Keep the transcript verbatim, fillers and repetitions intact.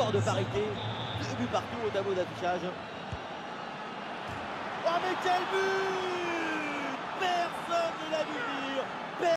score de parité. Deux buts partout au tableau d'affichage. Oh mais quel but!